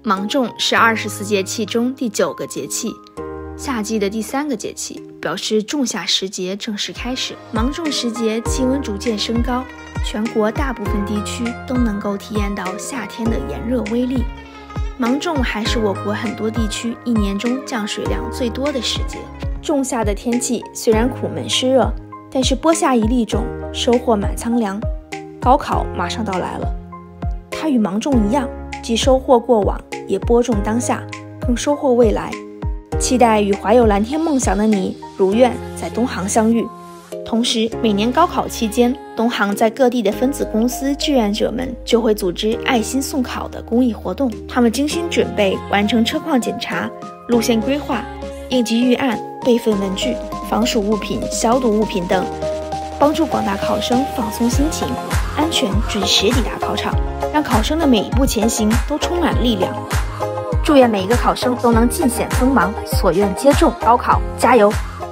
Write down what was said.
芒种是24节气中第9个节气，夏季的第3个节气，表示仲夏时节正式开始。芒种时节气温逐渐升高，全国大部分地区都能够体验到夏天的炎热威力。芒种还是我国很多地区一年中降水量最多的时节。仲夏的天气虽然苦闷湿热，但是播下一粒种，收获满仓粮。高考马上到来了，它与芒种一样，既收获过往，也播种当下，更收获未来。期待与怀有蓝天梦想的你如愿在东航相遇。同时，每年高考期间，东航在各地的分子公司志愿者们就会组织爱心送考的公益活动。他们精心准备，完成车况检查、路线规划、应急预案、备份文具、防暑物品、消毒物品等，帮助广大考生放松心情，安全准时抵达考场，让考生的每一步前行都充满力量。祝愿每一个考生都能尽显锋芒，所愿皆中，高考加油！